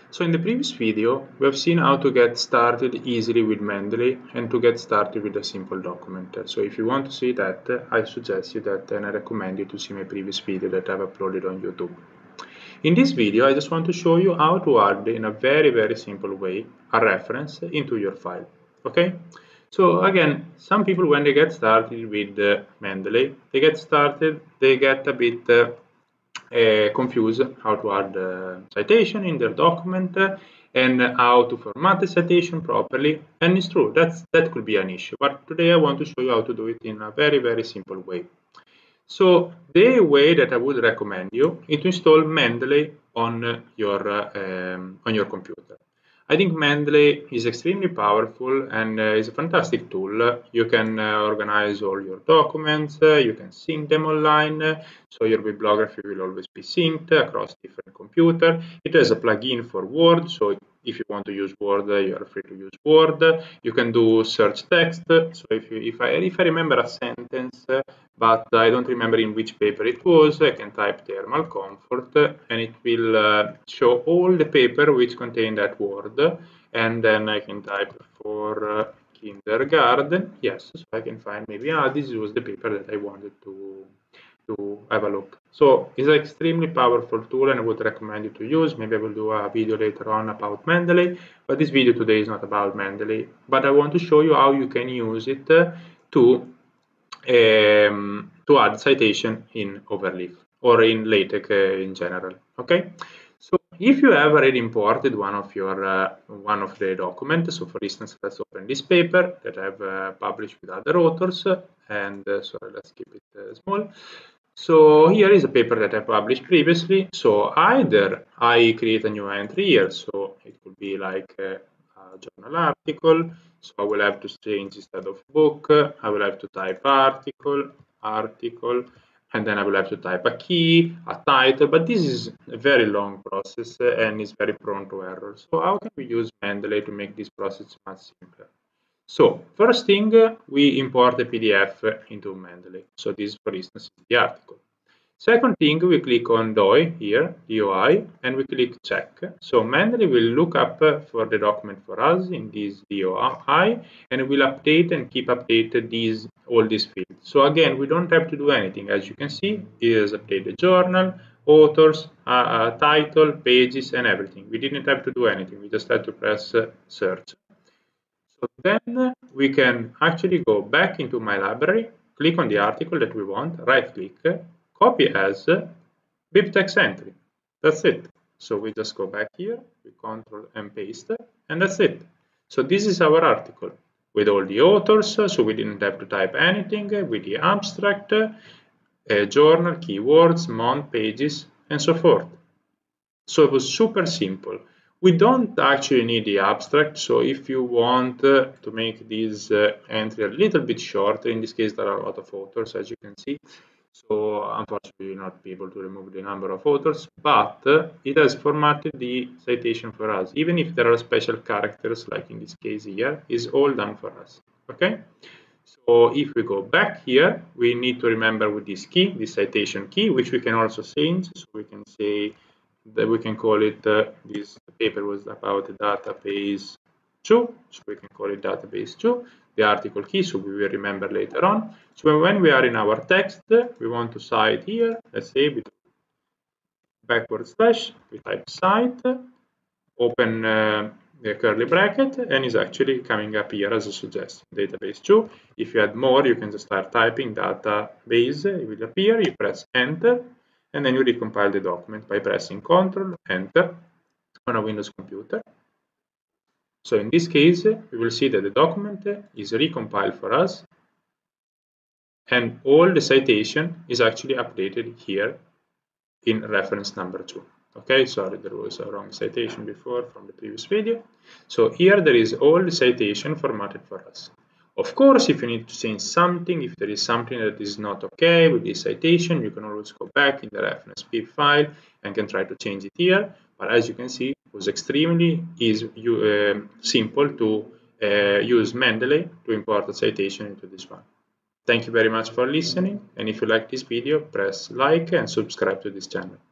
So in the previous video, we have seen how to get started easily with Mendeley and to get started with a simple document. So if you want to see that, I suggest you that and I recommend you to see my previous video that I've uploaded on YouTube. In this video, I just want to show you how to add in a very simple way a reference into your file. Okay? So again, some people when they get started with Mendeley, they get a bit confused how to add citation in their document and how to format the citation properly. And it's true, that could be an issue. But today I want to show you how to do it in a very simple way. So the way that I would recommend you is to install Mendeley on your computer. I think Mendeley is extremely powerful and is a fantastic tool. You can organize all your documents, you can sync them online, so your bibliography will always be synced across different computers. It has a plugin for Word, so if you want to use Word, you are free to use Word. You can do search text. So if I remember a sentence, but I don't remember in which paper it was, I can type thermal comfort and it will show all the paper which contain that word, and then I can type for kindergarten. Yes, so I can find maybe this was the paper that I wanted to have a look. So it's an extremely powerful tool and I would recommend you to use. Maybe I will do a video later on about Mendeley, but this video today is not about Mendeley, but I want to show you how you can use it to add citation in Overleaf or in LaTeX in general. Okay, so if you have already imported one of the documents, so for instance, let's open this paper that I've published with other authors, and sorry, let's keep it small. So here is a paper that I published previously. So either I create a new entry here, so it could be like a journal article. So I will have to change instead of book, I will have to type article, and then I will have to type a key, a title, but this is a very long process and is very prone to errors. So how can we use Mendeley to make this process much simpler? So first thing, we import the PDF into Mendeley. So this, for instance, is the article. Second thing, we click on DOI here, DOI, and we click check. So Mendeley will look up for the document for us in this DOI, and it will update and keep updated all these fields. So again, we don't have to do anything. As you can see, it has updated journal, authors, title, pages, and everything. We didn't have to do anything. We just had to press search. So then we can actually go back into my library, click on the article that we want, right click, copy as Bibtex entry. That's it. So we just go back here, we control and paste, and that's it. So this is our article with all the authors, so we didn't have to type anything, with the abstract, journal, keywords, month, pages, and so forth. So it was super simple. We don't actually need the abstract, so if you want to make this entry a little bit shorter, in this case there are a lot of authors, as you can see, so unfortunately you will not be able to remove the number of authors, but it has formatted the citation for us. Even if there are special characters, like in this case here, is all done for us. Okay, so if we go back here, we need to remember with this key, the citation key, which we can also change. So we can say that we can call it, this paper was about the database 2, so we can call it database 2, the article key, so we will remember later on. So when we are in our text, we want to cite here, let's say with backward slash, we type cite, open the curly bracket, and is actually coming up here as a suggestion, database 2. If you add more, you can just start typing database, it will appear, you press enter, and then you recompile the document by pressing Ctrl, Enter on a Windows computer. So in this case, we will see that the document is recompiled for us, and all the citation is actually updated here in reference number 2. Okay, sorry, there was a wrong citation before from the previous video. So here there is all the citation formatted for us. Of course, if you need to change something, if there is something that is not okay with this citation, you can always go back in the reference pip file and can try to change it here. But as you can see, it was extremely simple to use Mendeley to import a citation into this one. Thank you very much for listening, and if you like this video, press like and subscribe to this channel.